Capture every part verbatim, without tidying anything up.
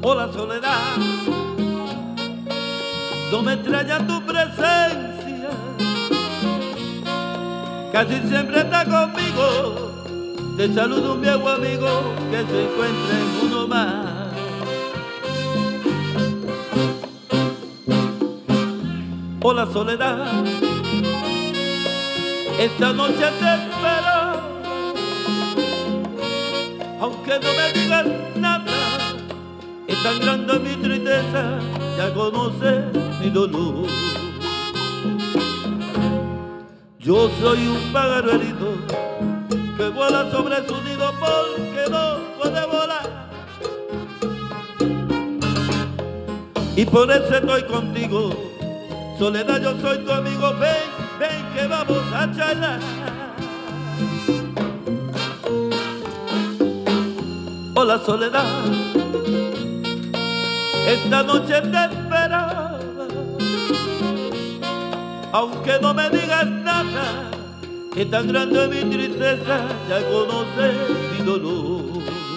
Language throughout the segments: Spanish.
o la soledad. No me extraña tu presencia, casi siempre está conmigo. Te saludo un viejo amigo que se encuentra en uno más. O la soledad, esta noche te espero, aunque no me digas nada. Es tan grande mi tristeza, ya conoces mi dolor. Yo soy un pájaro herido que vuela sobre su nido porque no puede volar. Y por eso estoy contigo, soledad, yo soy tu amigo. Ven, ven que vamos a charlar. Hola soledad, esta noche te esperaba, aunque no me digas nada. Es tan grande mi tristeza, ya conoces mi dolor.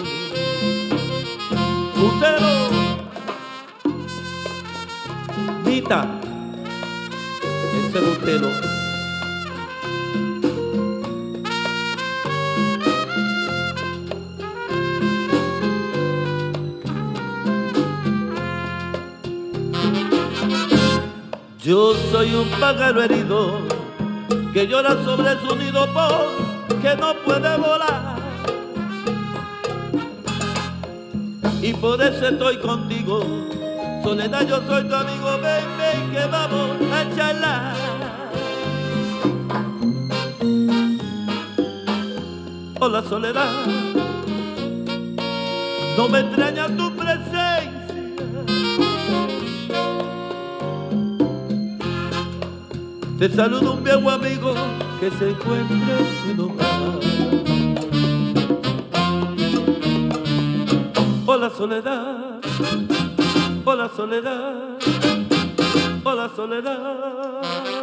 Bustelo, Mita, ese Bustelo. Yo soy un pájaro herido que llora sobre su nido porque no puede volar. Y por eso estoy contigo, soledad, yo soy tu amigo. Ven, ven que vamos a charlar. Hola soledad, no me extraña tu presencia, te saludo un viejo amigo que se encuentra en un mar. Hola soledad, hola soledad, hola soledad.